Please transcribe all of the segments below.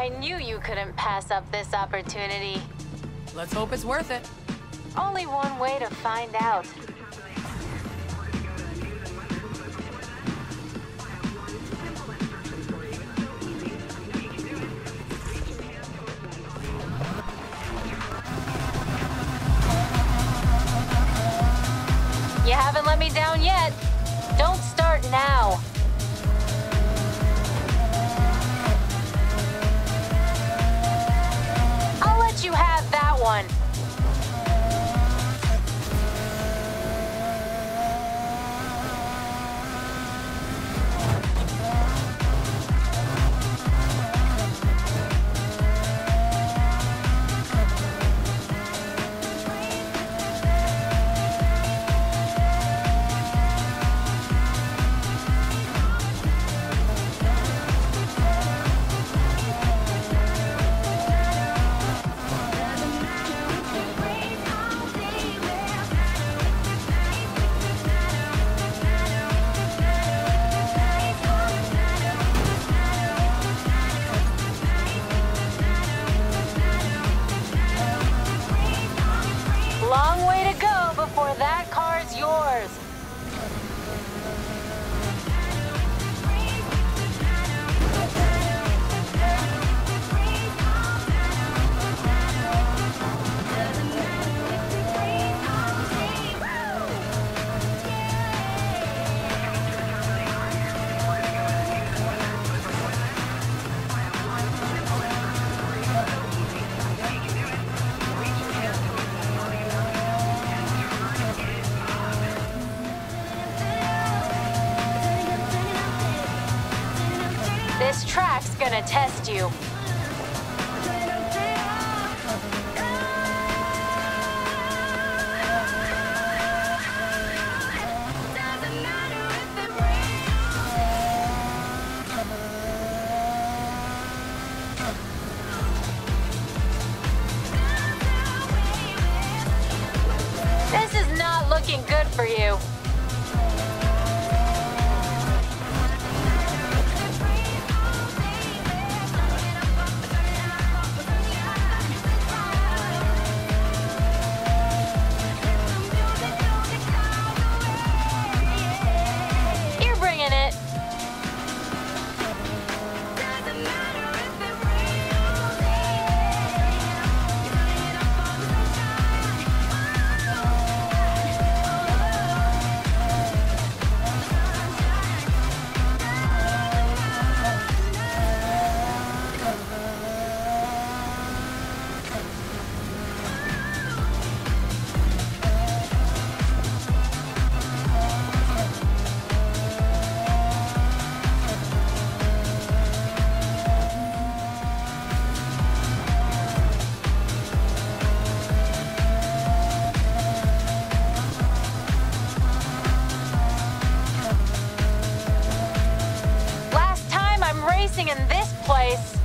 I knew you couldn't pass up this opportunity. Let's hope it's worth it. Only one way to find out. You haven't let me down yet. Don't start now. I'll let you have that one. Long way to go before that car's yours. This track's gonna test you. This is not looking good for you. You're bringing it. Last time I'm racing in this place.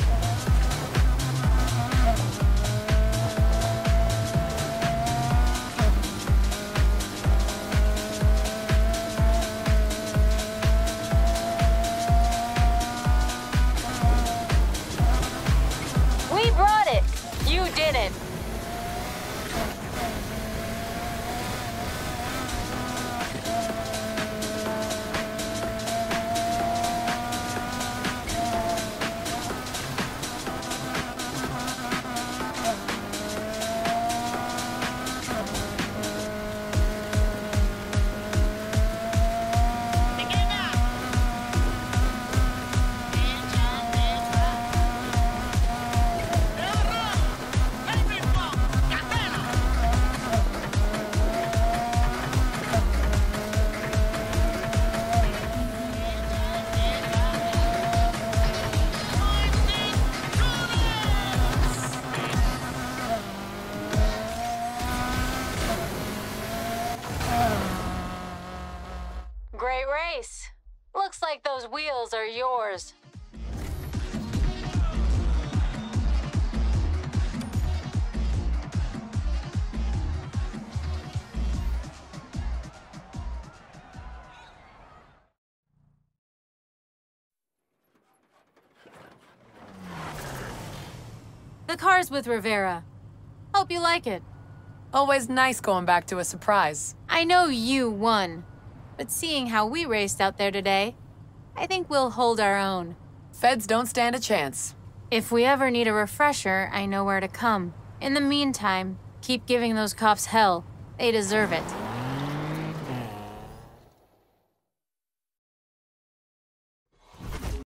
We brought it. You didn't. Baby, The car's with Rivera. Hope you like it. Always nice going back to a surprise. I know you won, but seeing how we raced out there today, I think we'll hold our own. Feds don't stand a chance. If we ever need a refresher, I know where to come. In the meantime, keep giving those cops hell. They deserve it.